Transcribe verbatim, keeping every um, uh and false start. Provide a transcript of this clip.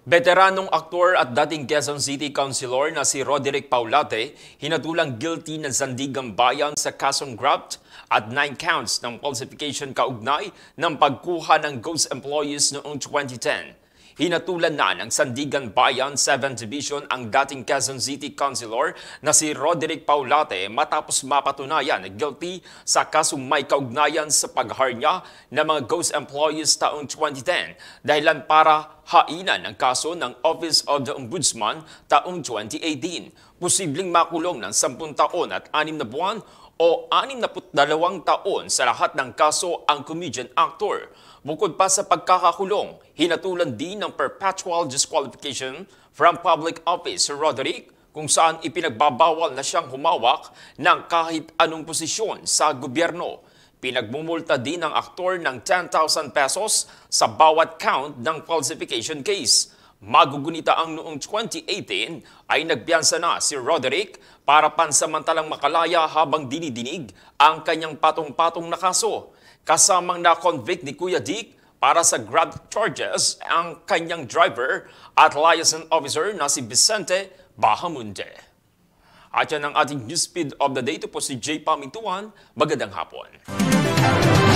Veteranong aktor at dating Quezon City Councilor na si Roderick Paulate hinatulang guilty ng Sandigan Bayan sa kasong graft at nine counts ng falsification kaugnay ng pagkuha ng ghost employees noong twenty ten. Hinatulan na ng Sandigan Bayan seventh Division ang dating Quezon City Councilor na si Roderick Paulate matapos mapatunayan na guilty sa kasong may kaugnayan sa pagharnya ng mga ghost employees taong twenty ten dahilan para hainan ang kaso ng Office of the Ombudsman taong twenty eighteen. Posibleng makulong ng sampung taon at anim na buwan o anim na dalawang taon sa lahat ng kaso ang comedian actor. Bukod pa sa pagkakakulong, hinatulan din ng perpetual disqualification from public office si Roderick kung saan ipinagbabawal na siyang humawak ng kahit anong posisyon sa gobyerno. Pinagmumulta din ng aktor ng ten thousand pesos sa bawat count ng falsification case. Magugunita ang noong twenty eighteen ay nagpiyansa na si Roderick para pansamantalang makalaya habang dinidinig ang kanyang patong-patong na kaso. Kasamang na-convict ni Kuya Dick para sa grab charges ang kanyang driver at liaison officer na si Vicente Bahamunde. At yan ang ating newsfeed of the day. Ito po si Jay Pamintuan. Magandang hapon.